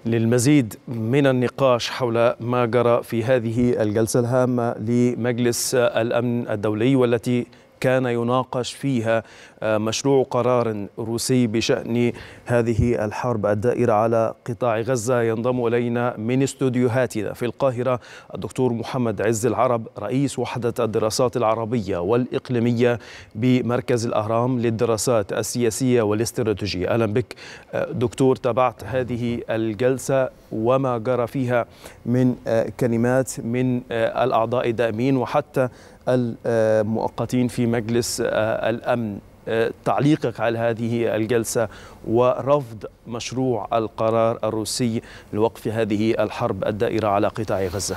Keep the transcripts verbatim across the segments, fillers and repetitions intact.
للمزيد من النقاش حول ما جرى في هذه الجلسة الهامة لمجلس الأمن الدولي، والتي كان يناقش فيها مشروع قرار روسي بشأن هذه الحرب الدائرة على قطاع غزة، ينضم إلينا من استوديوهاتنا في القاهرة الدكتور محمد عز العرب، رئيس وحدة الدراسات العربية والإقليمية بمركز الأهرام للدراسات السياسية والاستراتيجية. أهلا بك دكتور. تابعت هذه الجلسة وما جرى فيها من كلمات من الأعضاء الدائمين وحتى المؤقتين في مجلس الأمن. تعليقك على هذه الجلسة ورفض مشروع القرار الروسي لوقف هذه الحرب الدائرة على قطاع غزة.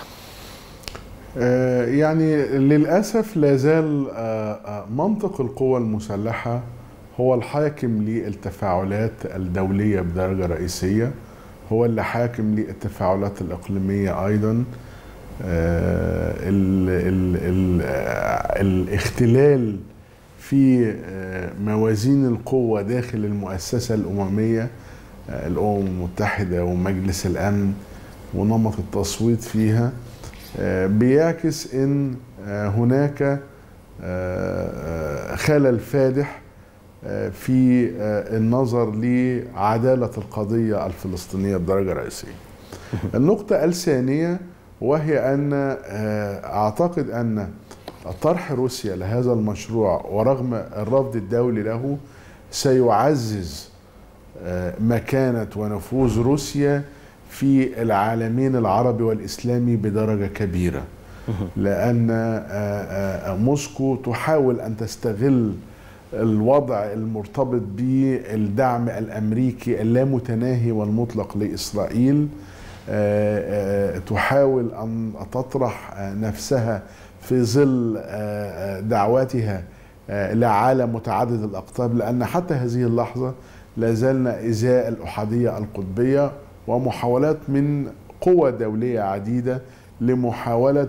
يعني للأسف لا زال منطق القوى المسلحة هو الحاكم للتفاعلات الدولية بدرجة رئيسية، هو اللي حاكم للتفاعلات الإقليمية أيضا. ال ال ال الاختلال في موازين القوة داخل المؤسسة الأممية، الأمم المتحدة ومجلس الأمن ونمط التصويت فيها، بيعكس أن هناك خلل فادح في النظر لعدالة القضية الفلسطينية بدرجة رئيسية. النقطة الثانية وهي أن أعتقد أن طرح روسيا لهذا المشروع ورغم الرفض الدولي له سيعزز مكانة ونفوذ روسيا في العالمين العربي والإسلامي بدرجة كبيرة، لأن موسكو تحاول أن تستغل الوضع المرتبط بالدعم الأمريكي اللامتناهي والمطلق لإسرائيل، تحاول أن تطرح نفسها في ظل دعواتها لعالم متعدد الأقطاب، لأن حتى هذه اللحظة لا زلنا إزاء الأحادية القطبية ومحاولات من قوى دولية عديدة لمحاولة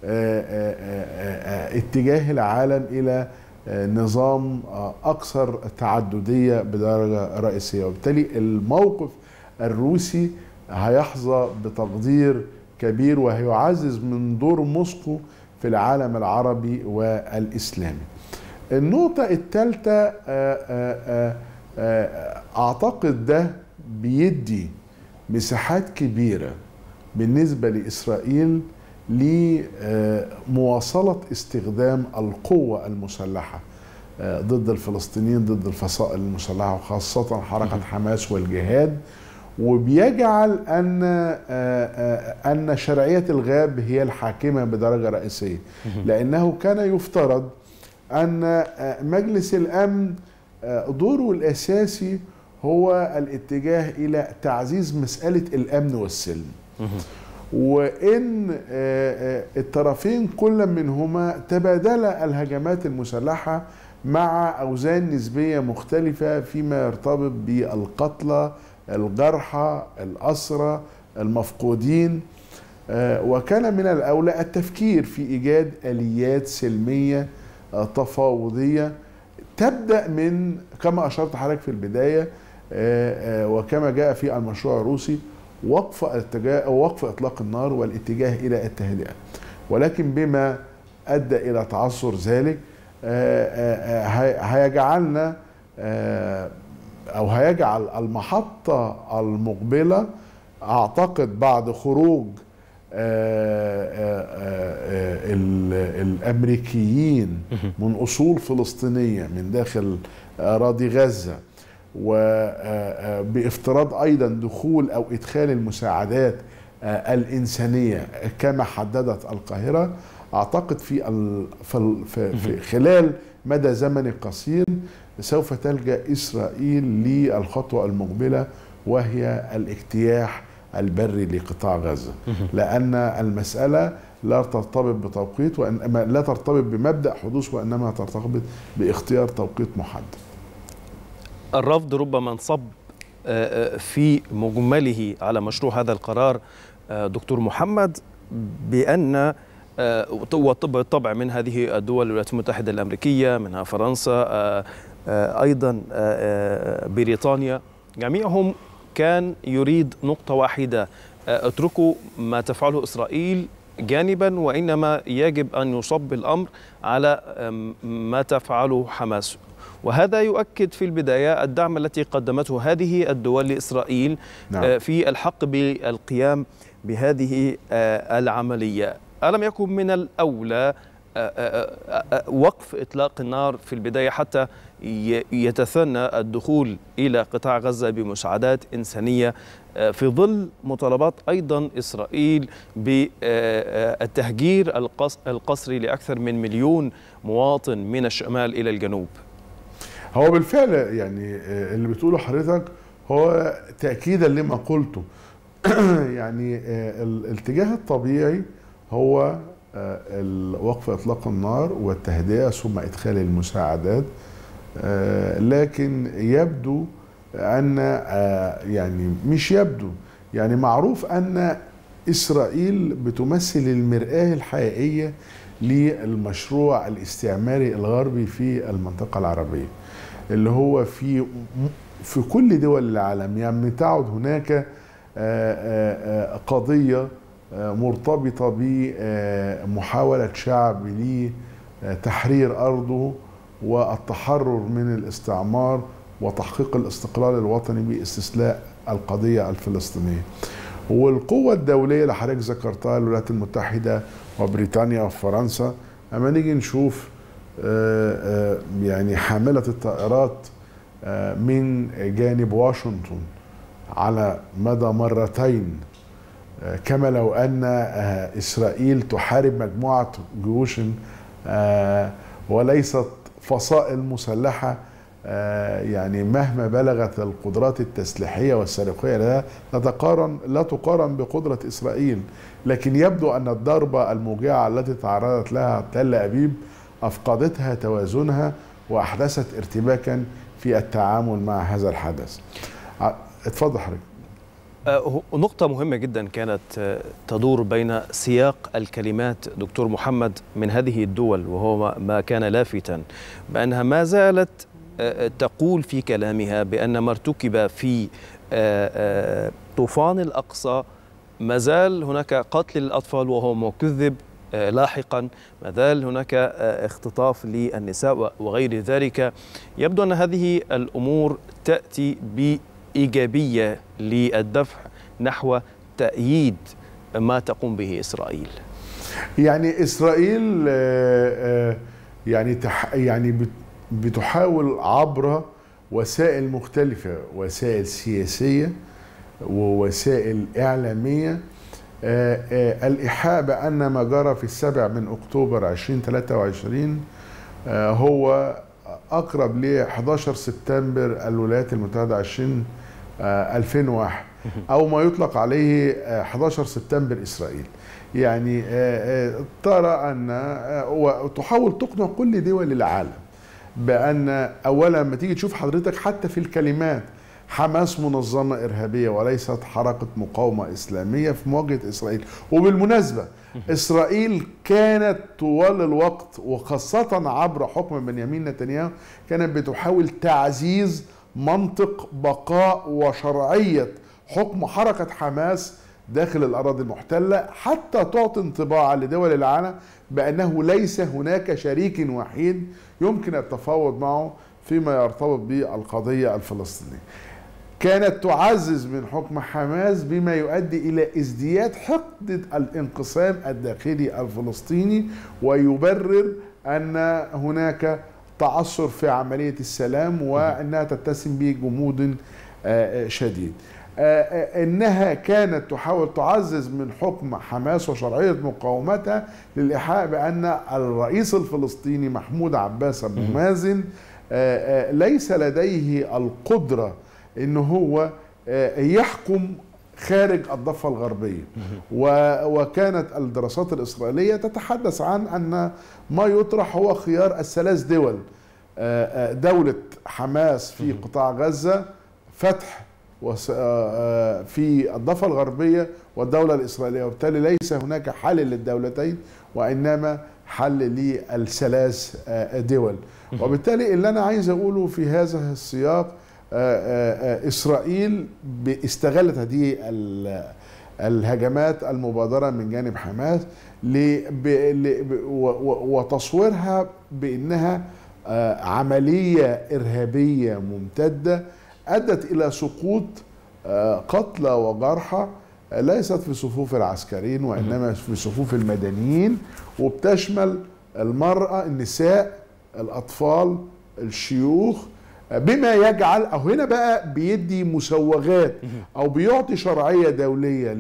اتجاه العالم إلى نظام أكثر تعددية بدرجة رئيسية، وبالتالي الموقف الروسي هيحظى بتقدير كبير وهيعزز من دور موسكو في العالم العربي والإسلامي. النقطة الثالثة أعتقد ده بيدي مساحات كبيرة بالنسبة لإسرائيل لمواصلة استخدام القوة المسلحة ضد الفلسطينيين، ضد الفصائل المسلحة وخاصة حركة حماس والجهاد، وبيجعل أن أن شرعية الغاب هي الحاكمة بدرجة رئيسية، لأنه كان يفترض أن مجلس الأمن دوره الأساسي هو الاتجاه إلى تعزيز مسألة الأمن والسلم، وإن الطرفين كل منهما تبادلا الهجمات المسلحة مع أوزان نسبية مختلفة فيما يرتبط بالقتلى، الجرحى، الأسرى، المفقودين، وكان من الأولى التفكير في إيجاد آليات سلمية تفاوضية تبدأ من كما أشرت حضرتك في البداية وكما جاء في المشروع الروسي وقف وقف إطلاق النار والاتجاه إلى التهدئة، ولكن بما أدى إلى تعثر ذلك هيجعلنا أو هيجعل المحطة المقبلة أعتقد بعد خروج الأمريكيين من أصول فلسطينية من داخل أراضي غزة، وبافتراض أيضا دخول أو إدخال المساعدات الإنسانية كما حددت القاهرة، أعتقد في في خلال مدى زمني قصير سوف تلجأ إسرائيل للخطوة المقبلة وهي الاجتياح البري لقطاع غزة، لأن المسألة لا ترتبط بتوقيت وإنما لا ترتبط بمبدأ حدوث، وإنما ترتبط باختيار توقيت محدد. الرفض ربما انصب في مجمله على مشروع هذا القرار دكتور محمد بأن وبالطبع من هذه الدول الولايات المتحدة الأمريكية، منها فرنسا، أيضا بريطانيا، جميعهم كان يريد نقطة واحدة: اتركوا ما تفعله إسرائيل جانبا، وإنما يجب أن يصب الأمر على ما تفعله حماس. وهذا يؤكد في البداية الدعم التي قدمته هذه الدول لإسرائيل نعم. في الحق بالقيام بهذه العملية. ألم يكن من الأولى وقف إطلاق النار في البداية حتى يتثنى الدخول إلى قطاع غزة بمساعدات إنسانية في ظل مطالبات أيضا إسرائيل بالتهجير القسري لأكثر من مليون مواطن من الشمال إلى الجنوب؟ هو بالفعل يعني اللي بتقوله حضرتك هو تأكيدا لما قلته. يعني الاتجاه الطبيعي هو وقف إطلاق النار والتهدئة ثم إدخال المساعدات، لكن يبدو أن يعني مش يبدو يعني معروف أن إسرائيل بتمثل المرآة الحقيقية للمشروع الاستعماري الغربي في المنطقة العربية، اللي هو في في كل دول العالم. يعني تعد هناك قضية مرتبطة بمحاولة شعب لتحرير أرضه والتحرر من الاستعمار وتحقيق الاستقلال الوطني باستسلاء القضية الفلسطينية. والقوة الدولية اللي حضرتك ذكرتها الولايات المتحدة وبريطانيا وفرنسا، أما نيجي نشوف يعني حاملة الطائرات من جانب واشنطن على مدى مرتين، كما لو أن إسرائيل تحارب مجموعة جيوش وليست فصائل مسلحة، يعني مهما بلغت القدرات التسليحية والصاروخية لا تقارن لا تقارن بقدرة إسرائيل. لكن يبدو أن الضربة الموجعة التي تعرضت لها تل أبيب أفقدتها توازنها وأحدثت ارتباكا في التعامل مع هذا الحدث. اتفضل حضرتك. نقطة مهمة جدا كانت تدور بين سياق الكلمات دكتور محمد من هذه الدول، وهو ما كان لافتا بأنها ما زالت تقول في كلامها بأن ما ارتكب في طوفان الأقصى ما زال هناك قتل للأطفال وهو ما كذب لاحقا، ما زال هناك اختطاف للنساء وغير ذلك. يبدو أن هذه الأمور تأتي بإيجابية للدفع نحو تأييد ما تقوم به إسرائيل. يعني إسرائيل يعني يعني بتحاول عبر وسائل مختلفة، وسائل سياسية ووسائل إعلامية، الإيحاء بأن ما جرى في السابع من أكتوبر ألفين وثلاثة وعشرين هو أقرب ل أحد عشر سبتمبر الولايات المتحدة ألفين وواحد، أو ما يطلق عليه أحد عشر سبتمبر إسرائيل. يعني ترى أن وتحاول تقنع كل دول العالم بأن أولا لما تيجي تشوف حضرتك حتى في الكلمات حماس منظمة إرهابية وليست حركة مقاومة إسلامية في مواجهة إسرائيل. وبالمناسبة إسرائيل كانت طوال الوقت وخاصة عبر حكم بنيامين نتنياهو كانت بتحاول تعزيز منطق بقاء وشرعية حكم حركة حماس داخل الأراضي المحتلة، حتى تعطي انطباعا لدول العالم بأنه ليس هناك شريك وحيد يمكن التفاوض معه فيما يرتبط بالقضية الفلسطينية. كانت تعزز من حكم حماس بما يؤدي إلى ازدياد حقد الانقسام الداخلي الفلسطيني، ويبرر أن هناك تعثر في عملية السلام وأنها تتسم بجمود شديد. إنها كانت تحاول تعزز من حكم حماس وشرعية مقاومتها للإيحاء بأن الرئيس الفلسطيني محمود عباس أبو مازن ليس لديه القدرة إن هو يحكم خارج الضفة الغربية. وكانت الدراسات الإسرائيلية تتحدث عن أن ما يطرح هو خيار الثلاث دول: دولة حماس في قطاع غزة، فتح في الضفة الغربية، والدولة الإسرائيلية. وبالتالي ليس هناك حل للدولتين وإنما حل للثلاث دول. وبالتالي اللي أنا عايز أقوله في هذا السياق إسرائيل استغلت هذه الهجمات المبادرة من جانب حماس وتصويرها بأنها عملية إرهابية ممتدة أدت إلى سقوط قتلى وجرحى ليست في صفوف العسكريين وإنما في صفوف المدنيين، وبتشمل المرأة، النساء، الأطفال، الشيوخ، بما يجعل أو هنا بقى بيدي مسوغات أو بيعطي شرعية دولية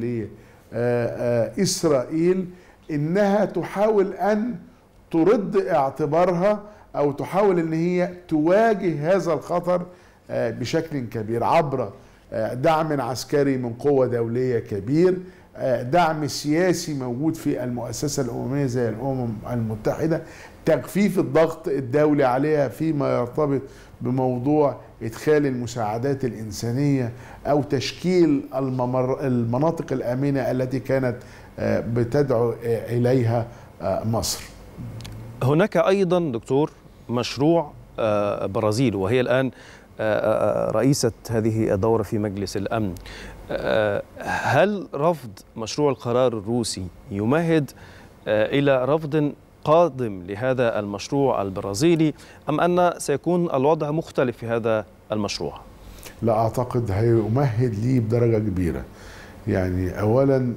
لإسرائيل إنها تحاول أن ترد اعتبارها أو تحاول أن هي تواجه هذا الخطر بشكل كبير عبر دعم عسكري من قوة دولية كبير، دعم سياسي موجود في المؤسسة الأممية زي الأمم المتحدة، تخفيف الضغط الدولي عليها فيما يرتبط بموضوع إدخال المساعدات الإنسانية أو تشكيل المناطق الآمنة التي كانت بتدعو إليها مصر. هناك أيضا دكتور مشروع برازيل، وهي الآن رئيسة هذه الدورة في مجلس الأمن. هل رفض مشروع القرار الروسي يمهد إلى رفض قادم لهذا المشروع البرازيلي، أم أن سيكون الوضع مختلف في هذا المشروع؟ لا أعتقد هيمهد ليه بدرجة كبيرة. يعني أولا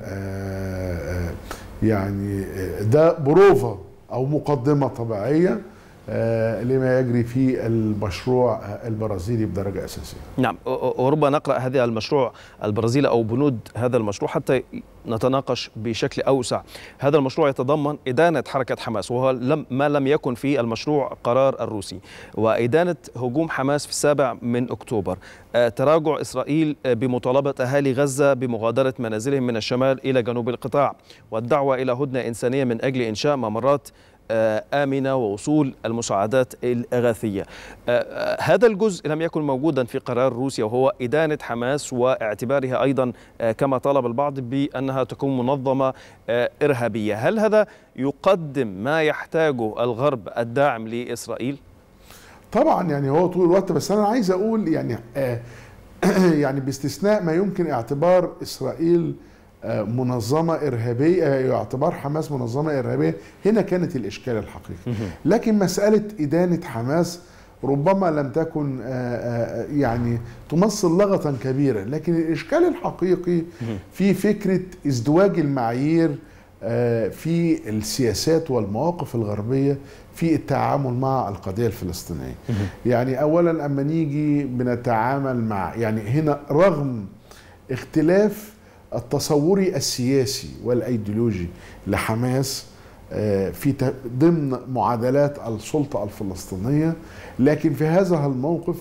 يعني ده بروفة أو مقدمة طبيعية لما يجري في المشروع البرازيلي بدرجة أساسية. نعم، وربما نقرأ هذا المشروع البرازيلي أو بنود هذا المشروع حتى نتناقش بشكل أوسع. هذا المشروع يتضمن إدانة حركة حماس، وهو لم ما لم يكن في المشروع قرار الروسي، وإدانة هجوم حماس في السابع من أكتوبر، تراجع إسرائيل بمطالبة أهالي غزة بمغادرة منازلهم من الشمال إلى جنوب القطاع، والدعوة إلى هدنة إنسانية من أجل إنشاء ممرات آمنة ووصول المساعدات الإغاثية. هذا الجزء لم يكن موجودا في قرار روسيا، وهو إدانة حماس واعتبارها أيضا كما طلب البعض بأنها تكون منظمة إرهابية. هل هذا يقدم ما يحتاجه الغرب الداعم لإسرائيل؟ طبعا يعني هو طول الوقت، بس أنا عايز أقول يعني يعني باستثناء ما يمكن اعتبار إسرائيل منظمة إرهابية، يعتبر حماس منظمة إرهابية، هنا كانت الإشكال الحقيقي. لكن مسألة إدانة حماس ربما لم تكن يعني تمثل لغطا كبيرا، لكن الإشكال الحقيقي في فكرة ازدواج المعايير في السياسات والمواقف الغربية في التعامل مع القضية الفلسطينية. يعني أولا أما نيجي بنتعامل مع يعني هنا رغم اختلاف التصوري السياسي والأيديولوجي لحماس في ضمن معادلات السلطة الفلسطينية، لكن في هذا الموقف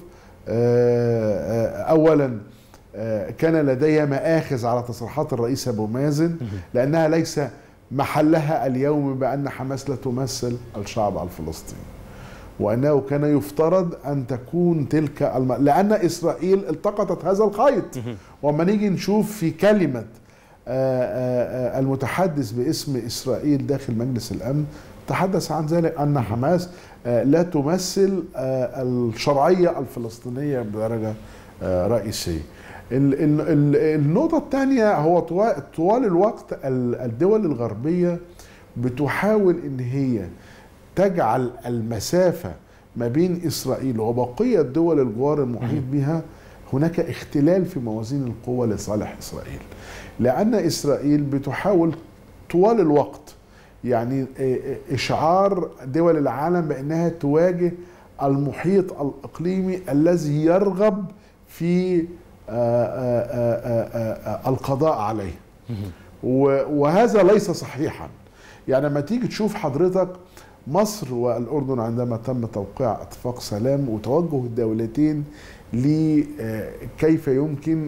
أولا كان لدي مآخذ على تصريحات الرئيس أبو مازن، لأنها ليس محلها اليوم بأن حماس لا تمثل الشعب الفلسطيني، وأنه كان يفترض أن تكون تلك الم... لأن إسرائيل التقطت هذا الخيط. وما نيجي نشوف في كلمة المتحدث باسم إسرائيل داخل مجلس الأمن تحدث عن ذلك، أن حماس لا تمثل الشرعية الفلسطينية بدرجة رئيسية. النقطة الثانية هو طوال الوقت الدول الغربية بتحاول أن هي تجعل المسافة ما بين إسرائيل وبقية دول الجوار المحيط بها هناك اختلال في موازين القوة لصالح إسرائيل، لأن إسرائيل بتحاول طوال الوقت يعني إشعار دول العالم بأنها تواجه المحيط الإقليمي الذي يرغب في القضاء عليه، وهذا ليس صحيحا. يعني لما تيجي تشوف حضرتك مصر والأردن عندما تم توقيع اتفاق سلام وتوجه الدولتين لكيف يمكن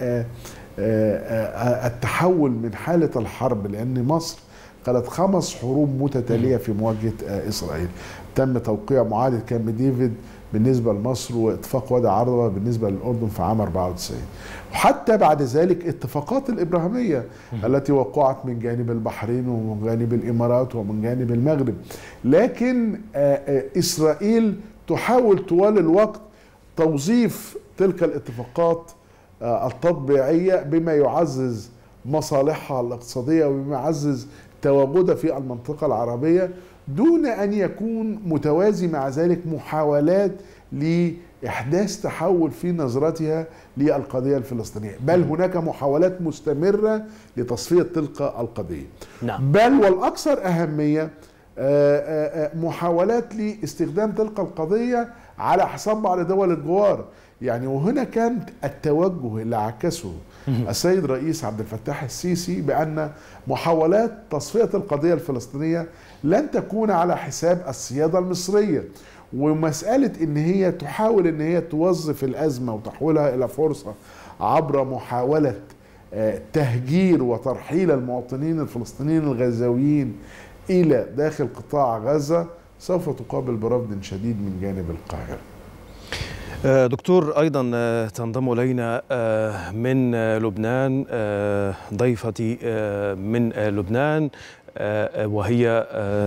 التحول من حالة الحرب، لأن مصر قالت خمس حروب متتالية في مواجهة إسرائيل. تم توقيع معاهدة كامب ديفيد بالنسبة لمصر واتفاق وادي عرضة بالنسبة للأردن في عام أربعة وتسعين، وحتى بعد ذلك اتفاقات الإبراهيمية التي وقعت من جانب البحرين ومن جانب الإمارات ومن جانب المغرب. لكن إسرائيل تحاول طوال الوقت توظيف تلك الاتفاقات التطبيعية بما يعزز مصالحها الاقتصادية وبما يعزز تواجدها في المنطقة العربية، دون أن يكون متوازي مع ذلك محاولات لإحداث تحول في نظرتها للقضية الفلسطينية، بل هناك محاولات مستمرة لتصفية تلك القضية. نعم. بل والأكثر أهمية محاولات لاستخدام تلك القضية على حساب بعض دول الجوار. يعني وهنا كان التوجه اللي عكسه السيد رئيس عبد الفتاح السيسي بأن محاولات تصفية القضية الفلسطينية لن تكون على حساب السيادة المصرية، ومسألة ان هي تحاول ان هي توظف الأزمة وتحولها إلى فرصة عبر محاولة تهجير وترحيل المواطنين الفلسطينيين الغزاويين إلى داخل قطاع غزة سوف تقابل برفض شديد من جانب القاهرة. دكتور، أيضا تنضم إلينا من لبنان ضيفتي من لبنان، وهي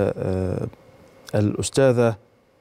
الأستاذة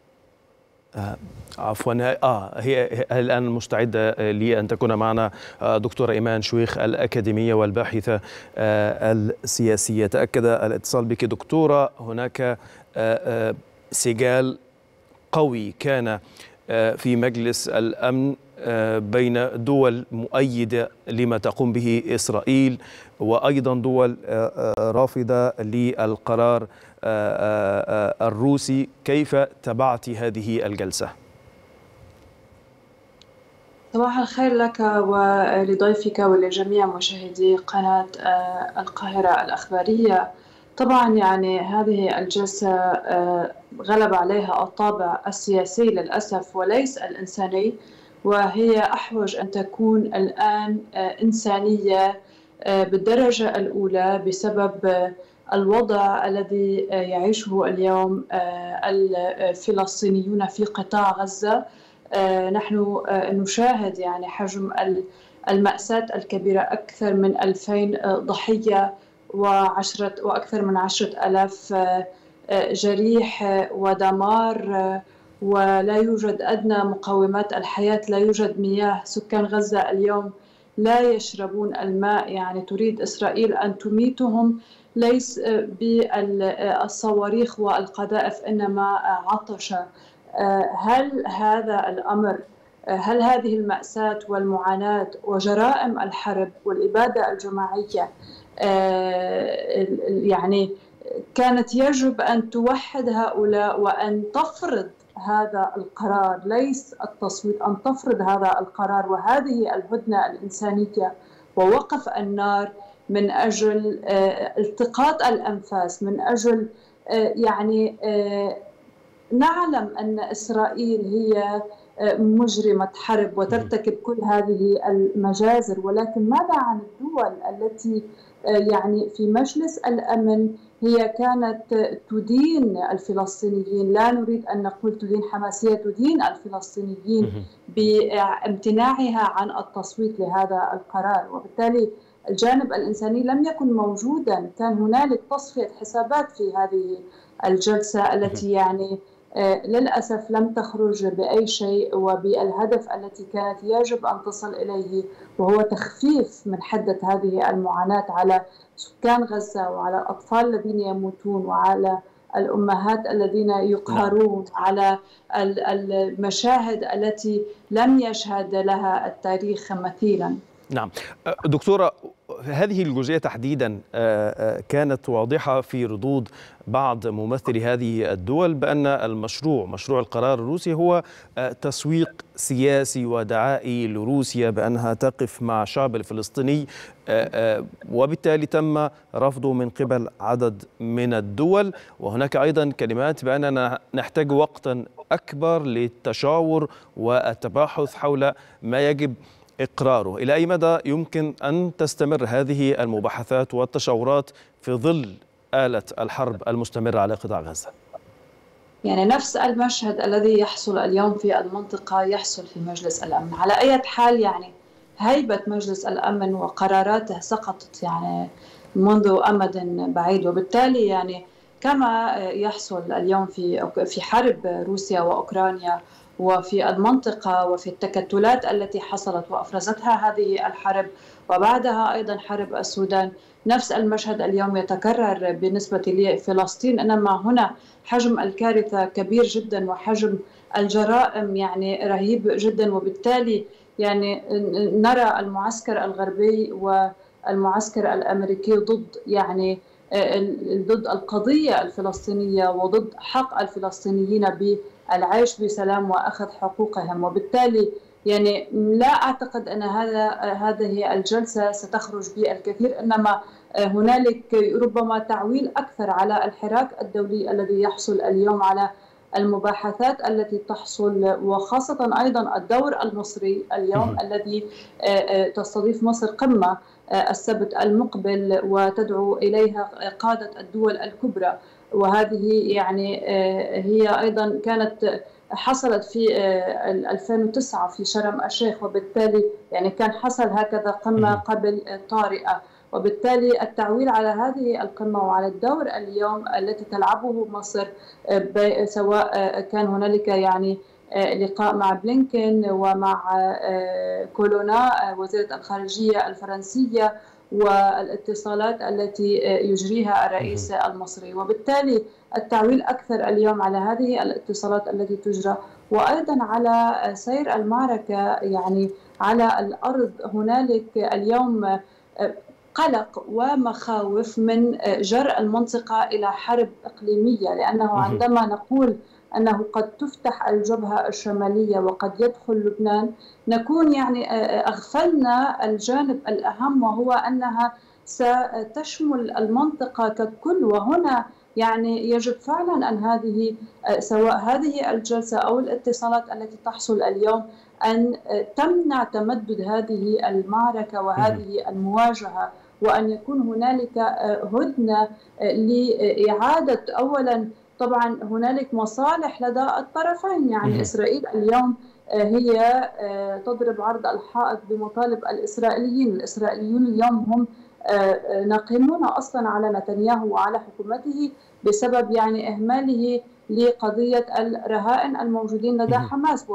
عفوا اه هي الان مستعده لان تكون معنا دكتوره ايمان شويخ الاكاديميه والباحثه السياسيه. تاكد الاتصال بك دكتوره. هناك سجال قوي كان في مجلس الامن بين دول مؤيده لما تقوم به اسرائيل وايضا دول رافضه للقرار الروسي. كيف تابعت هذه الجلسة؟ صباح الخير لك ولضيفك ولجميع مشاهدي قناة القاهرة الأخبارية. طبعا يعني هذه الجلسة غلب عليها الطابع السياسي للأسف وليس الإنساني، وهي أحوج أن تكون الآن إنسانية بالدرجة الأولى بسبب الوضع الذي يعيشه اليوم الفلسطينيون في قطاع غزة. نحن نشاهد يعني حجم المأساة الكبيرة، أكثر من ألفين ضحية وعشرة وأكثر من عشرة ألاف جريح ودمار، ولا يوجد أدنى مقومات الحياة، لا يوجد مياه. سكان غزة اليوم لا يشربون الماء. يعني تريد إسرائيل أن تميتهم ليس بالصواريخ والقذائف إنما عطشا. هل هذا الأمر، هل هذه المأساة والمعاناة وجرائم الحرب والإبادة الجماعية يعني كانت يجب أن توحد هؤلاء وأن تفرض هذا القرار، ليس التصويت، أن تفرض هذا القرار وهذه الهدنة الإنسانية ووقف النار من أجل التقاط الأنفاس، من أجل يعني نعلم أن إسرائيل هي مجرمة حرب وترتكب كل هذه المجازر، ولكن ماذا عن الدول التي يعني في مجلس الأمن هي كانت تدين الفلسطينيين؟ لا نريد أن نقول تدين حماسية، تدين الفلسطينيين بامتناعها عن التصويت لهذا القرار. وبالتالي الجانب الإنساني لم يكن موجودا. كان هنالك تصفية حسابات في هذه الجلسة التي يعني للأسف لم تخرج بأي شيء وبالهدف التي كانت يجب أن تصل إليه، وهو تخفيف من حدة هذه المعاناة على سكان غزة وعلى الأطفال الذين يموتون وعلى الأمهات الذين يقهرون، على المشاهد التي لم يشهد لها التاريخ مثيلا. نعم دكتورة، هذه الجزئية تحديدا كانت واضحة في ردود بعض ممثلي هذه الدول بأن المشروع مشروع القرار الروسي هو تسويق سياسي ودعائي لروسيا بأنها تقف مع الشعب الفلسطيني، وبالتالي تم رفضه من قبل عدد من الدول. وهناك أيضا كلمات بأننا نحتاج وقتا أكبر للتشاور والتباحث حول ما يجب إقراره. إلى أي مدى يمكن أن تستمر هذه المباحثات والتشاورات في ظل آلة الحرب المستمرة على قطاع غزة؟ يعني نفس المشهد الذي يحصل اليوم في المنطقة يحصل في مجلس الأمن. على أي حال يعني هيبة مجلس الأمن وقراراته سقطت يعني منذ أمد بعيد، وبالتالي يعني كما يحصل اليوم في في حرب روسيا وأوكرانيا وفي المنطقة وفي التكتلات التي حصلت وأفرزتها هذه الحرب، وبعدها أيضا حرب السودان. نفس المشهد اليوم يتكرر بالنسبة لفلسطين، إنما هنا حجم الكارثة كبير جدا وحجم الجرائم يعني رهيب جدا، وبالتالي يعني نرى المعسكر الغربي والمعسكر الأمريكي ضد يعني ضد القضية الفلسطينية وضد حق الفلسطينيين بالعيش بسلام وأخذ حقوقهم. وبالتالي يعني لا أعتقد أن هذا هذه الجلسة ستخرج بالكثير، إنما هنالك ربما تعويل أكثر على الحراك الدولي الذي يحصل اليوم، على المباحثات التي تحصل، وخاصة أيضا الدور المصري اليوم الذي تستضيف مصر قمة السبت المقبل وتدعو إليها قادة الدول الكبرى. وهذه يعني هي أيضا كانت حصلت في ألفين وتسعة في شرم الشيخ، وبالتالي يعني كان حصل هكذا قمة قبل طارئة، وبالتالي التعويل على هذه القمة وعلى الدور اليوم التي تلعبه مصر، سواء كان هنالك يعني لقاء مع بلينكن ومع كولونا وزيرة الخارجية الفرنسية والاتصالات التي يجريها الرئيس المصري، وبالتالي التعويل أكثر اليوم على هذه الاتصالات التي تجرى، وأيضا على سير المعركة يعني على الأرض. هنالك اليوم قلق ومخاوف من جر المنطقة إلى حرب إقليمية، لأنه عندما نقول أنه قد تفتح الجبهة الشمالية وقد يدخل لبنان، نكون يعني أغفلنا الجانب الأهم، وهو أنها ستشمل المنطقة ككل. وهنا يعني يجب فعلا أن هذه سواء هذه الجلسة أو الاتصالات التي تحصل اليوم أن تمنع تمدد هذه المعركة وهذه المواجهة، وأن يكون هنالك هدنة لإعادة أولا. طبعا هنالك مصالح لدى الطرفين، يعني إسرائيل اليوم هي تضرب عرض الحائط بمطالب الإسرائيليين. الإسرائيليون اليوم هم ناقمون أصلا على نتنياهو وعلى حكومته بسبب يعني إهماله لقضية الرهائن الموجودين لدى حماس،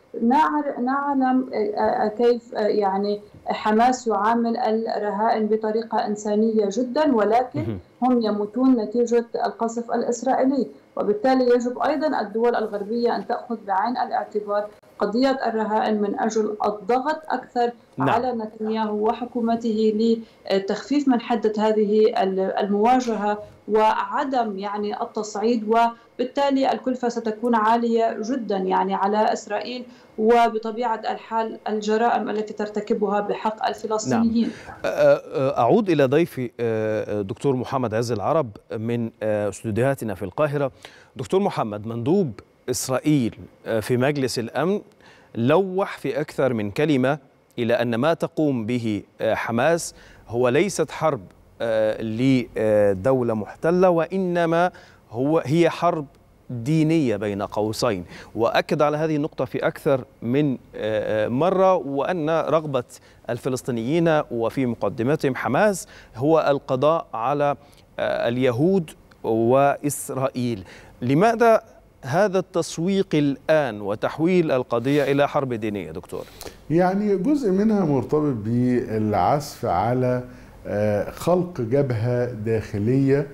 ونعلم كيف يعني حماس يعامل الرهائن بطريقة إنسانية جدا، ولكن هم يموتون نتيجة القصف الإسرائيلي. وبالتالي يجب أيضا الدول الغربية أن تأخذ بعين الاعتبار قضية الرهائن من أجل الضغط أكثر نعم. على نتنياهو وحكومته لتخفيف من حدة هذه المواجهة وعدم يعني التصعيد، وبالتالي الكلفة ستكون عالية جدا يعني على إسرائيل وبطبيعة الحال الجرائم التي ترتكبها بحق الفلسطينيين. نعم. أعود إلى ضيفي دكتور محمد عز العرب من استوديوهاتنا في القاهرة. دكتور محمد، مندوب إسرائيل في مجلس الأمن لوح في أكثر من كلمة إلى أن ما تقوم به حماس هو ليست حرب لدولة محتلة، وإنما هو هي حرب دينية بين قوسين، وأكد على هذه النقطة في أكثر من مرة، وأن رغبة الفلسطينيين وفي مقدمتهم حماس هو القضاء على اليهود وإسرائيل. لماذا هذا التسويق الآن وتحويل القضية إلى حرب دينية دكتور؟ يعني جزء منها مرتبط بالعزف على خلق جبهة داخلية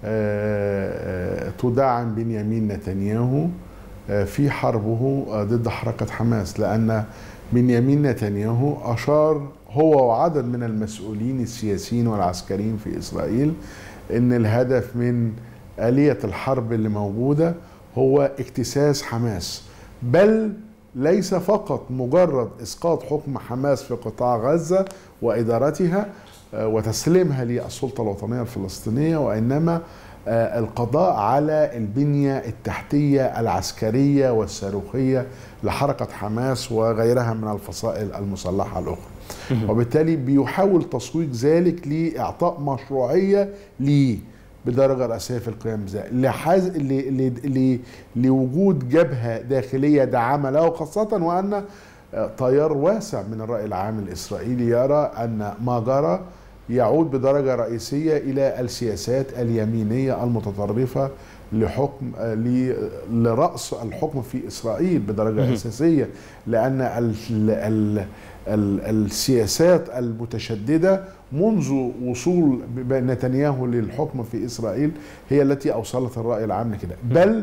تدعم بنيامين نتنياهو في حربه ضد حركة حماس، لأن بنيامين نتنياهو أشار هو وعدد من المسؤولين السياسيين والعسكريين في إسرائيل إن الهدف من آلية الحرب اللي موجودة هو اكتساس حماس، بل ليس فقط مجرد إسقاط حكم حماس في قطاع غزة وإدارتها وتسليمها للسلطة الوطنية الفلسطينية، وإنما القضاء على البنية التحتية العسكرية والصاروخية لحركة حماس وغيرها من الفصائل المسلحة الأخرى. وبالتالي بيحاول تسويق ذلك لإعطاء مشروعية ليه بدرجة رئيسية في القيام بذلك، لوجود جبهة داخلية داعمة له، خاصة وأن تيار واسع من الرأي العام الإسرائيلي يرى أن ما جرى يعود بدرجة رئيسية إلى السياسات اليمينية المتطرفة لحكم لرأس الحكم في إسرائيل بدرجة أساسية، لأن ال ال ال السياسات المتشددة منذ وصول نتنياهو للحكم في إسرائيل هي التي أوصلت الرأي العام لكده. بل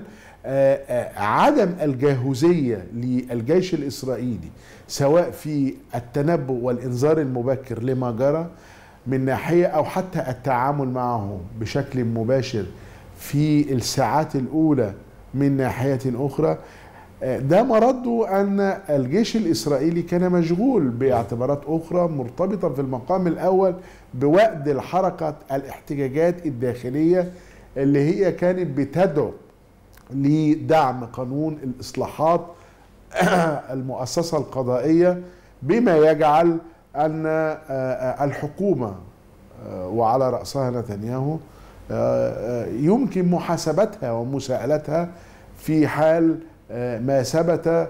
عدم الجاهزية للجيش الإسرائيلي سواء في التنبؤ والإنذار المبكر لما جرى من ناحية، أو حتى التعامل معه بشكل مباشر في الساعات الأولى من ناحية أخرى، ده مرده أن الجيش الإسرائيلي كان مشغول باعتبارات أخرى مرتبطة في المقام الأول بوقت الحركة الاحتجاجات الداخلية اللي هي كانت بتدعو لدعم قانون الإصلاحات المؤسسة القضائية، بما يجعل أن الحكومة وعلى رأسها نتنياهو يمكن محاسبتها ومساءلتها في حال ما ثبت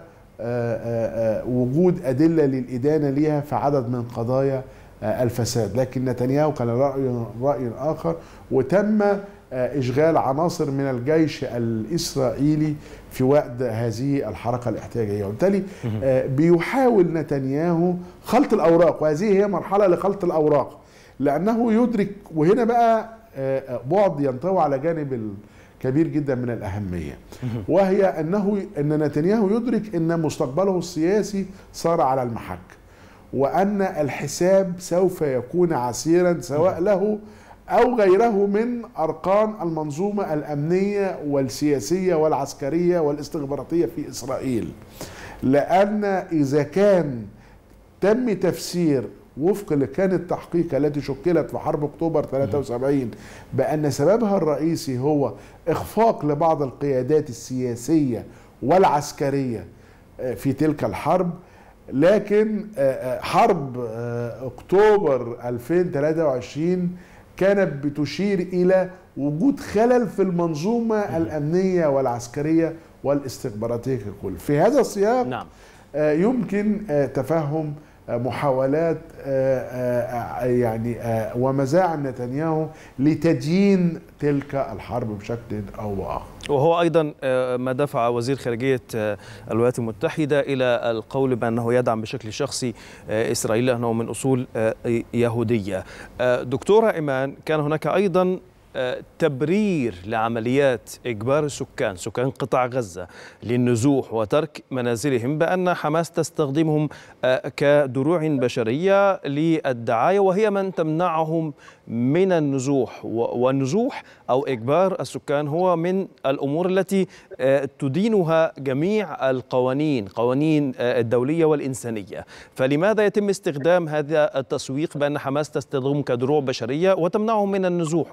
وجود أدلة للإدانة لها في عدد من قضايا الفساد. لكن نتنياهو كان رأي رأي آخر، وتم إشغال عناصر من الجيش الإسرائيلي في وقت هذه الحركة الاحتجاجية، وبالتالي بيحاول نتنياهو خلط الأوراق، وهذه هي مرحلة لخلط الأوراق، لأنه يدرك، وهنا بقى بعد ينطوي على جانب كبير جدا من الأهمية، وهي أنه أن نتنياهو يدرك أن مستقبله السياسي صار على المحك، وأن الحساب سوف يكون عسيرا سواء له أو غيره من أركان المنظومة الأمنية والسياسية والعسكرية والاستخباراتية في إسرائيل. لأن إذا كان تم تفسير وفق لكان التحقيق التي شكلت في حرب أكتوبر ثلاثة وسبعين بأن سببها الرئيسي هو إخفاق لبعض القيادات السياسية والعسكرية في تلك الحرب، لكن حرب أكتوبر ألفين وثلاثة وعشرين كانت بتشير إلى وجود خلل في المنظومة الأمنية والعسكرية والاستخباراتية ككل. في هذا السياق نعم. يمكن تفهم محاولات يعني ومزاعم نتنياهو لتدين تلك الحرب بشكل أو بآخر. وهو أيضا ما دفع وزير خارجية الولايات المتحدة إلى القول بأنه يدعم بشكل شخصي إسرائيل لأنه من أصول يهودية. دكتورة إيمان، كان هناك أيضا تبرير لعمليات إجبار السكان سكان قطاع غزة للنزوح وترك منازلهم بأن حماس تستخدمهم كدروع بشرية للدعاية، وهي من تمنعهم من النزوح. والنزوح أو إجبار السكان هو من الأمور التي تدينها جميع القوانين قوانين الدولية والإنسانية، فلماذا يتم استخدام هذا التسويق بأن حماس تستخدمهم كدروع بشرية وتمنعهم من النزوح؟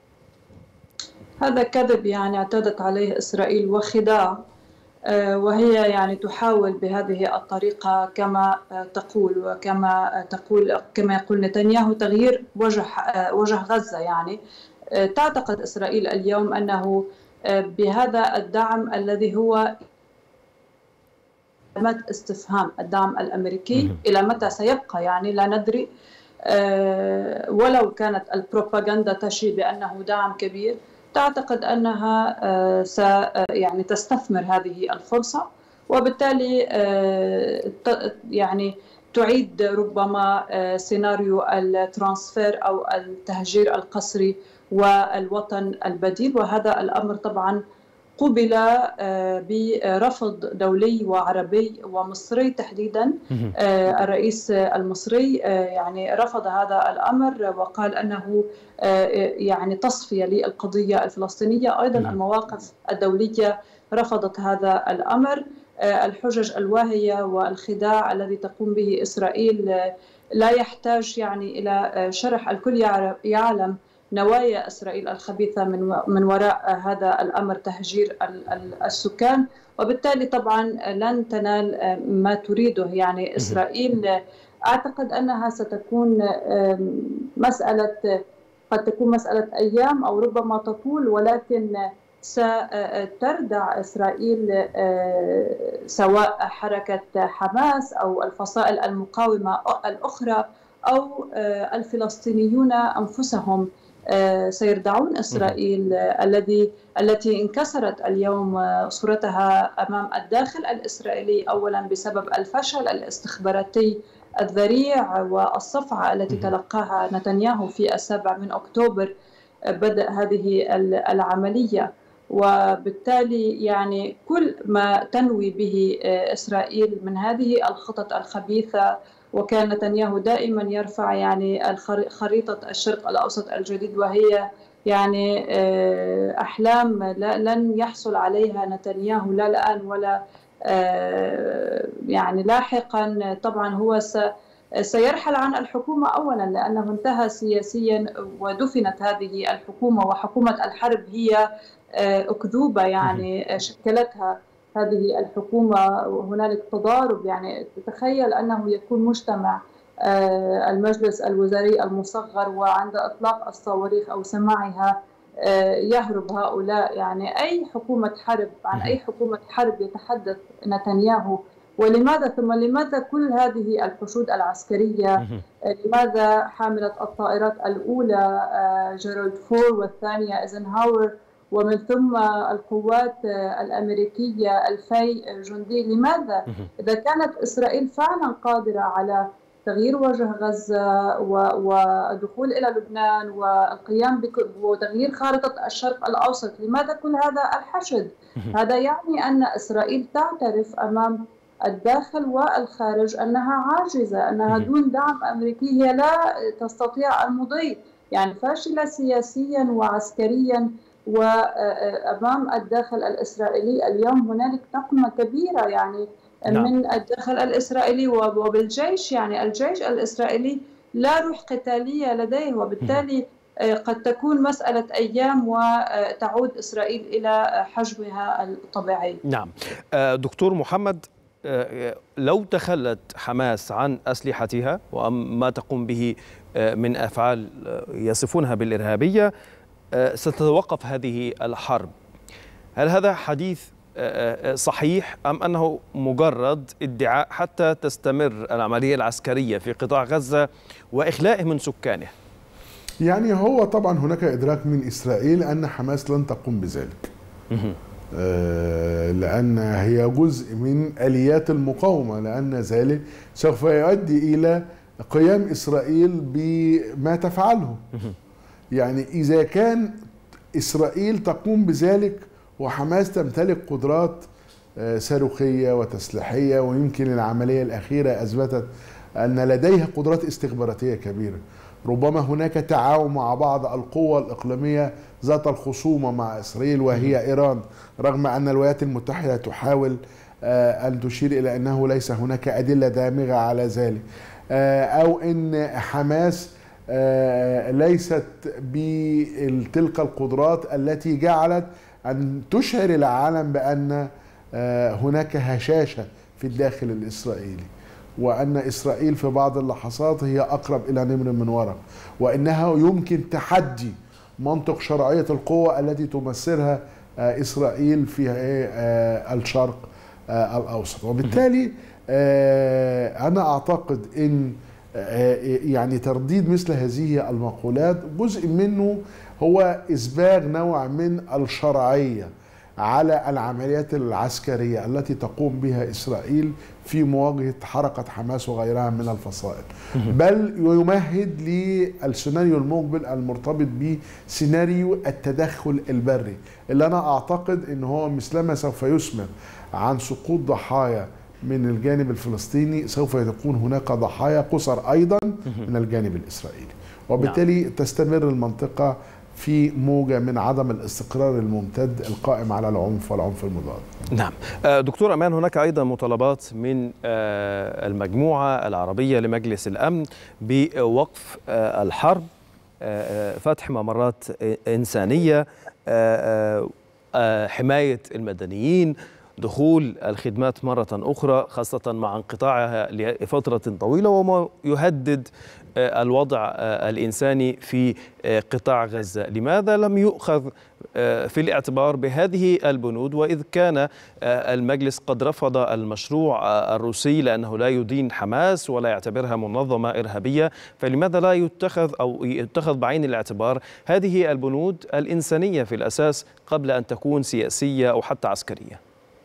هذا كذب يعني اعتادت عليه إسرائيل وخداع، وهي يعني تحاول بهذه الطريقة كما تقول وكما تقول كما يقول نتنياهو تغيير وجه وجه غزة. يعني تعتقد إسرائيل اليوم أنه بهذا الدعم الذي هو علامة استفهام، الدعم الأمريكي إلى متى سيبقى يعني لا ندري، ولو كانت البروباغندا تشير بأنه دعم كبير، تعتقد أنها س يعني تستثمر هذه الفرصة، وبالتالي يعني تعيد ربما سيناريو الترانسفير أو التهجير القسري والوطن البديل. وهذا الأمر طبعا قُبل برفض دولي وعربي ومصري تحديدا. الرئيس المصري يعني رفض هذا الأمر وقال أنه يعني تصفية للقضية الفلسطينية. أيضا المواقف الدولية رفضت هذا الأمر. الحجج الواهية والخداع الذي تقوم به إسرائيل لا يحتاج يعني إلى شرح، الكل يعلم نوايا إسرائيل الخبيثة من من وراء هذا الأمر، تهجير السكان، وبالتالي طبعا لن تنال ما تريده يعني إسرائيل. أعتقد أنها ستكون مسألة قد تكون مسألة أيام أو ربما تطول، ولكن ستردع إسرائيل سواء حركة حماس أو الفصائل المقاومة الأخرى أو الفلسطينيون أنفسهم سيردعون إسرائيل الذي التي انكسرت اليوم صورتها أمام الداخل الإسرائيلي، أولا بسبب الفشل الاستخباراتي الذريع والصفعة التي تلقاها نتنياهو في السابع من أكتوبر بدء هذه العملية. وبالتالي يعني كل ما تنوي به إسرائيل من هذه الخطط الخبيثة، وكان نتنياهو دائما يرفع يعني خريطة الشرق الأوسط الجديد، وهي يعني أحلام لن يحصل عليها نتنياهو لا الآن ولا يعني لاحقا. طبعا هو سيرحل عن الحكومة أولا لأنه انتهى سياسيا ودفنت هذه الحكومة، وحكومة الحرب هي أكذوبة يعني شكلتها هذه الحكومة. وهنالك تضارب، يعني تتخيل أنه يكون مجتمع المجلس الوزاري المصغر وعند إطلاق الصواريخ أو سماعها يهرب هؤلاء. يعني أي حكومة حرب، عن أي حكومة حرب يتحدث نتنياهو؟ ولماذا ثم لماذا كل هذه الحشود العسكرية؟ لماذا حاملة الطائرات الأولى جيرالد فور والثانية ايزنهاور ومن ثم القوات الأمريكية ألفي جندي؟ لماذا؟ إذا كانت إسرائيل فعلا قادرة على تغيير وجه غزة والدخول إلى لبنان والقيام بتغيير خارطة الشرق الأوسط، لماذا كل هذا الحشد؟ هذا يعني أن إسرائيل تعترف أمام الداخل والخارج أنها عاجزة، أنها دون دعم أمريكي هي لا تستطيع المضي، يعني فاشلة سياسيا وعسكريا. وأمام الداخل الإسرائيلي اليوم هنالك نقمة كبيرة يعني نعم. من الداخل الإسرائيلي وبالجيش، يعني الجيش الإسرائيلي لا روح قتالية لديه، وبالتالي قد تكون مسألة أيام وتعود إسرائيل إلى حجمها الطبيعي. نعم دكتور محمد، لو تخلت حماس عن أسلحتها وما تقوم به من أفعال يصفونها بالإرهابية ستتوقف هذه الحرب، هل هذا حديث صحيح أم أنه مجرد ادعاء حتى تستمر العملية العسكرية في قطاع غزة وإخلائه من سكانه؟ يعني هو طبعا هناك إدراك من إسرائيل أن حماس لن تقوم بذلك، لأن هي جزء من آليات المقاومة، لأن ذلك سوف يؤدي إلى قيام إسرائيل بما تفعله. يعني إذا كان إسرائيل تقوم بذلك وحماس تمتلك قدرات صاروخية وتسليحية، ويمكن العملية الأخيرة أثبتت أن لديها قدرات استخباراتية كبيرة، ربما هناك تعاون مع بعض القوى الإقليمية ذات الخصومة مع إسرائيل وهي إيران، رغم أن الولايات المتحدة تحاول أن تشير إلى أنه ليس هناك أدلة دامغة على ذلك، أو أن حماس ليست بتلك القدرات التي جعلت أن تشعر العالم بأن هناك هشاشة في الداخل الإسرائيلي، وأن إسرائيل في بعض اللحظات هي أقرب إلى نمر من ورق، وأنها يمكن تحدي منطق شرعية القوة التي تمثلها إسرائيل في الشرق الأوسط. وبالتالي أنا أعتقد أن يعني ترديد مثل هذه المقولات جزء منه هو إسباغ نوع من الشرعية على العمليات العسكرية التي تقوم بها إسرائيل في مواجهة حركة حماس وغيرها من الفصائل، بل يمهد للسيناريو المقبل المرتبط بسيناريو التدخل البري، اللي أنا أعتقد أنه هو مثلما سوف يسمع عن سقوط ضحايا من الجانب الفلسطيني سوف يكون هناك ضحايا قصر أيضا من الجانب الإسرائيلي، وبالتالي نعم. تستمر المنطقة في موجة من عدم الاستقرار الممتد القائم على العنف والعنف المضاد. نعم دكتور أمان، هناك أيضا مطالبات من المجموعة العربية لمجلس الأمن بوقف الحرب، فتح ممرات إنسانية، حماية المدنيين، دخول الخدمات مرة أخرى خاصة مع انقطاعها لفترة طويلة، وما يهدد الوضع الإنساني في قطاع غزة. لماذا لم يؤخذ في الاعتبار بهذه البنود؟ وإذ كان المجلس قد رفض المشروع الروسي لأنه لا يدين حماس ولا يعتبرها منظمة إرهابية، فلماذا لا يتخذ أو يتخذ بعين الاعتبار هذه البنود الإنسانية في الأساس قبل أن تكون سياسية أو حتى عسكرية؟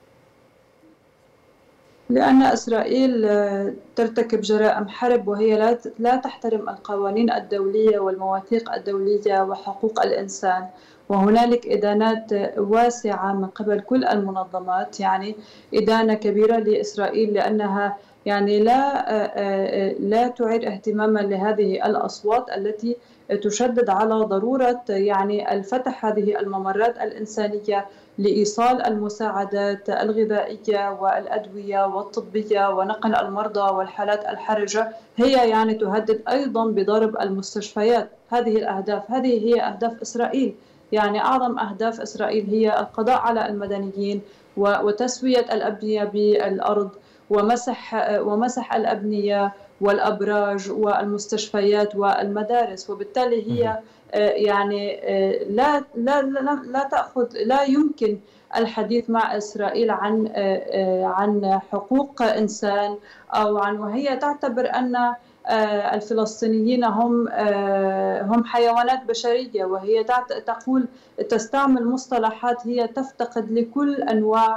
لأن إسرائيل ترتكب جرائم حرب وهي لا لا تحترم القوانين الدولية والمواثيق الدولية وحقوق الإنسان، وهنالك إدانات واسعة من قبل كل المنظمات، يعني إدانة كبيرة لإسرائيل لأنها يعني لا لا تعير اهتماما لهذه الأصوات التي تشدد على ضرورة يعني الفتح هذه الممرات الإنسانية لإيصال المساعدات الغذائية والأدوية والطبية ونقل المرضى والحالات الحرجة. هي يعني تهدد أيضا بضرب المستشفيات. هذه الأهداف هذه هي أهداف إسرائيل، يعني أعظم أهداف إسرائيل هي القضاء على المدنيين وتسوية الأبنية بالأرض ومسح ومسح الأبنية والأبراج والمستشفيات والمدارس، وبالتالي هي يعني لا لا لا لا تأخذ لا يمكن الحديث مع إسرائيل عن عن حقوق إنسان أو عن، وهي تعتبر أن الفلسطينيين هم هم حيوانات بشرية، وهي تقول تستعمل مصطلحات هي تفتقد لكل أنواع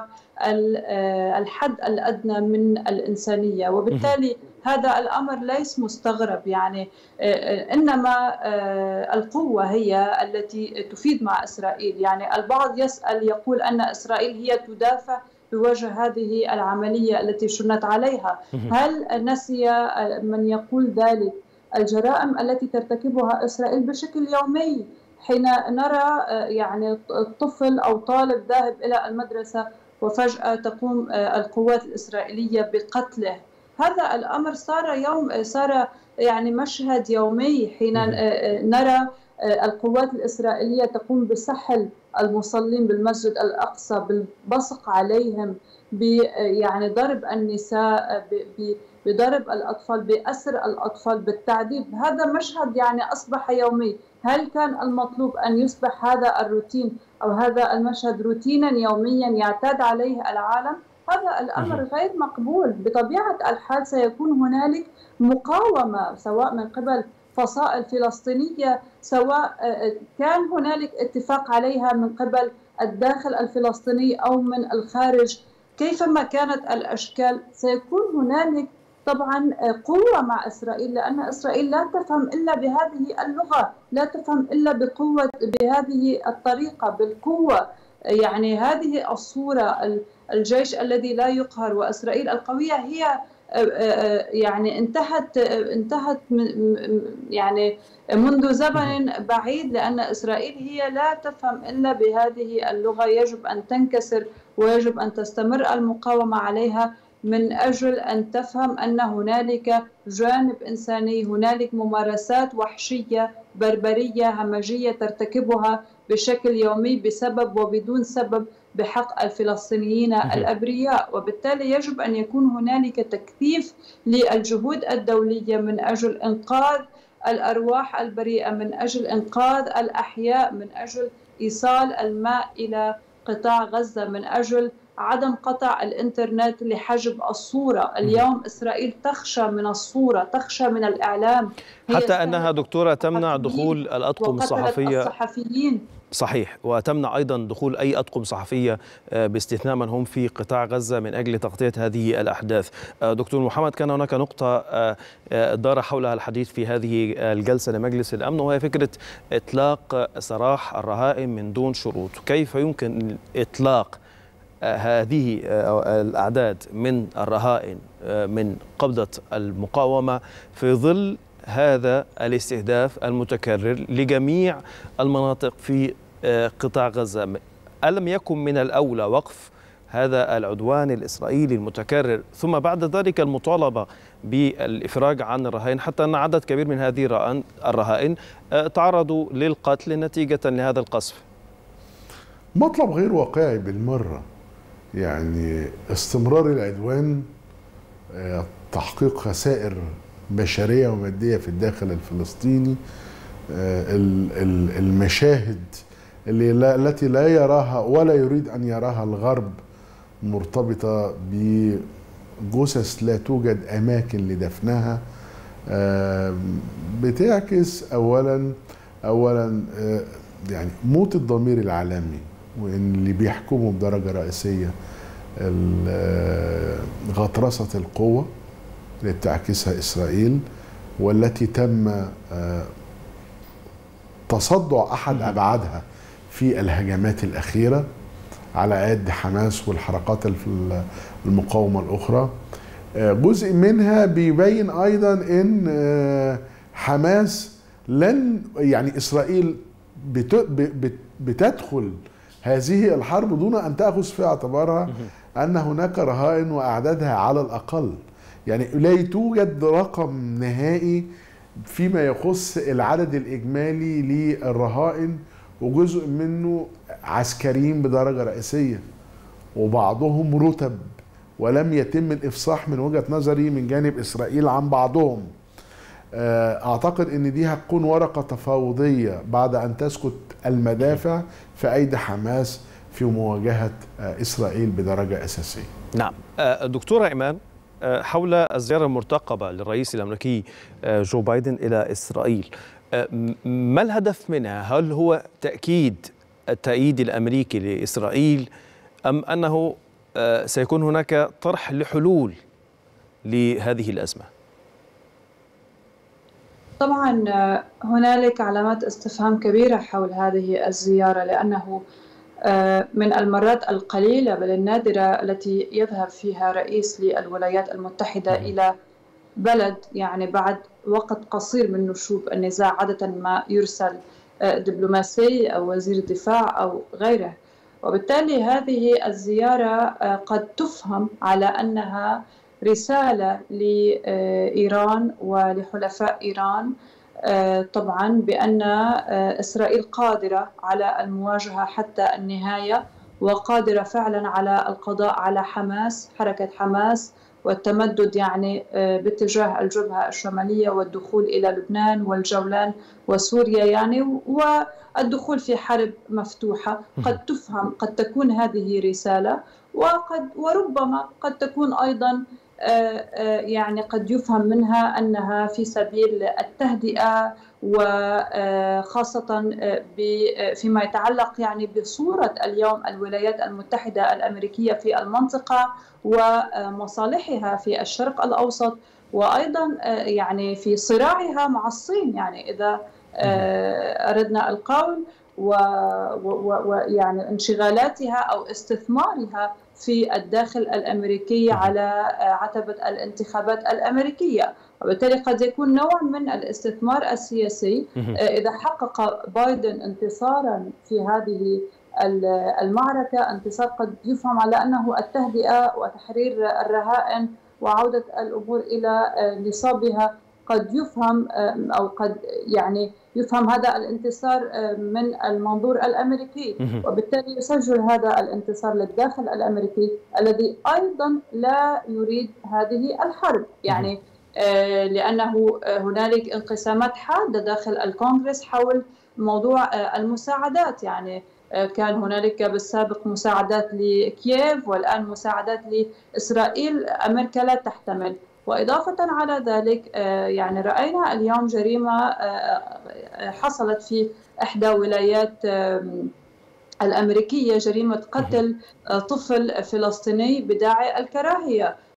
الحد الأدنى من الإنسانية، وبالتالي هذا الأمر ليس مستغرب. يعني إنما القوة هي التي تفيد مع إسرائيل. يعني البعض يسأل يقول أن إسرائيل هي تدافع بوجه هذه العملية التي شنت عليها. هل نسي من يقول ذلك الجرائم التي ترتكبها إسرائيل بشكل يومي حين نرى يعني طفل أو طالب ذاهب إلى المدرسة وفجأة تقوم القوات الإسرائيلية بقتله؟ هذا الأمر صار يوم صار يعني مشهد يومي حين نرى القوات الإسرائيلية تقوم بسحل المصلين بالمسجد الأقصى، بالبصق عليهم، ب يعني ضرب النساء، بضرب الأطفال، بأسر الأطفال، بالتعذيب. هذا مشهد يعني أصبح يومي. هل كان المطلوب أن يصبح هذا الروتين أو هذا المشهد روتينا يوميا يعتاد عليه العالم؟ هذا الأمر غير مقبول. بطبيعة الحال سيكون هنالك مقاومة سواء من قبل فصائل فلسطينية، سواء كان هنالك اتفاق عليها من قبل الداخل الفلسطيني أو من الخارج. كيفما كانت الأشكال سيكون هنالك طبعا قوة مع إسرائيل، لأن إسرائيل لا تفهم إلا بهذه اللغة، لا تفهم إلا بقوة بهذه الطريقة بالقوة. يعني هذه الصورة، الجيش الذي لا يقهر وإسرائيل القوية، هي يعني انتهت انتهت يعني منذ زمن بعيد، لأن إسرائيل هي لا تفهم إلا بهذه اللغة. يجب أن تنكسر ويجب أن تستمر المقاومة عليها من أجل أن تفهم أن هنالك جانب إنساني، هنالك ممارسات وحشية بربرية همجية ترتكبها بشكل يومي بسبب وبدون سبب بحق الفلسطينيين الأبرياء. وبالتالي يجب أن يكون هنالك تكثيف للجهود الدولية من أجل إنقاذ الأرواح البريئة، من أجل إنقاذ الأحياء، من أجل إيصال الماء إلى قطاع غزة، من أجل عدم قطع الإنترنت لحجب الصورة. اليوم إسرائيل تخشى من الصورة، تخشى من الإعلام، حتى أنها دكتورة تمنع دخول الأطقم الصحفية الصحفيين. صحيح، وتمنع أيضا دخول أي أطقم صحفية باستثناء من هم في قطاع غزة من أجل تغطية هذه الأحداث. دكتور محمد، كان هناك نقطة دار حولها الحديث في هذه الجلسة لمجلس الأمن، وهي فكرة إطلاق سراح الرهائن من دون شروط. كيف يمكن إطلاق هذه الأعداد من الرهائن من قبضة المقاومة في ظل هذا الاستهداف المتكرر لجميع المناطق في قطاع غزة؟ ألم يكن من الأولى وقف هذا العدوان الإسرائيلي المتكرر ثم بعد ذلك المطالبة بالإفراج عن الرهائن، حتى أن عدد كبير من هذه الرهائن تعرضوا للقتل نتيجة لهذا القصف؟ مطلب غير واقعي بالمرة. يعني استمرار العدوان، تحقيق خسائر بشرية ومادية في الداخل الفلسطيني. المشاهد اللي لا التي لا يراها ولا يريد أن يراها الغرب مرتبطة بجثث لا توجد أماكن لدفنها بتعكس أولا أولا يعني موت الضمير العالمي، وإن اللي بيحكموا بدرجة رئيسية غطرسة القوة اللي بتعكسها إسرائيل، والتي تم تصدع أحد أبعادها في الهجمات الأخيرة على يد حماس والحركات المقاومة الأخرى. جزء منها بيبين أيضا أن حماس لن يعني إسرائيل بتدخل هذه الحرب دون أن تأخذ في اعتبارها أن هناك رهائن وأعدادها على الأقل، يعني لا توجد رقم نهائي فيما يخص العدد الإجمالي للرهائن، وجزء منه عسكريين بدرجة رئيسية وبعضهم رتب، ولم يتم الإفصاح من وجهة نظري من جانب إسرائيل عن بعضهم. أعتقد أن دي هتكون ورقة تفاوضية بعد أن تسقط المدافع في أيدي حماس في مواجهة إسرائيل بدرجة أساسية. نعم. دكتورة إيمان، حول الزيارة المرتقبة للرئيس الأمريكي جو بايدن إلى إسرائيل، ما الهدف منها؟ هل هو تأكيد التأييد الأمريكي لإسرائيل، أم أنه سيكون هناك طرح لحلول لهذه الأزمة؟ طبعا هنالك علامات استفهام كبيرة حول هذه الزيارة، لأنه من المرات القليلة بل النادرة التي يذهب فيها رئيس للولايات المتحدة إلى بلد يعني بعد وقت قصير من نشوب النزاع. عادة ما يرسل دبلوماسي أو وزير دفاع أو غيره، وبالتالي هذه الزيارة قد تفهم على أنها رسالة لإيران ولحلفاء إيران طبعا بأن إسرائيل قادرة على المواجهة حتى النهاية، وقادرة فعلا على القضاء على حماس، حركة حماس، والتمدد يعني باتجاه الجبهة الشمالية والدخول إلى لبنان والجولان وسوريا يعني، والدخول في حرب مفتوحة. قد تفهم، قد تكون هذه رسالة، وقد وربما قد تكون أيضا يعني قد يفهم منها أنها في سبيل التهدئة، وخاصة فيما يتعلق يعني بصورة اليوم الولايات المتحدة الأمريكية في المنطقة ومصالحها في الشرق الأوسط، وأيضا يعني في صراعها مع الصين، يعني إذا أردنا القول، ويعني انشغالاتها أو استثمارها في الداخل الأمريكي على عتبة الانتخابات الأمريكية. وبالتالي قد يكون نوع من الاستثمار السياسي. إذا حقق بايدن انتصارا في هذه المعركة، انتصار قد يفهم على أنه التهدئة وتحرير الرهائن وعودة الأمور إلى نصابها. قد يفهم أو قد يعني يفهم هذا الانتصار من المنظور الأمريكي، وبالتالي يسجل هذا الانتصار للداخل الأمريكي الذي أيضا لا يريد هذه الحرب، يعني لأنه هنالك انقسامات حادة داخل الكونغرس حول موضوع المساعدات. يعني كان هنالك بالسابق مساعدات لكييف، والآن مساعدات لإسرائيل أمريكا لا تحتمل. وإضافة على ذلك يعني رأينا اليوم جريمة حصلت في إحدى ولايات الأمريكية، جريمة قتل طفل فلسطيني بداعي الكراهية.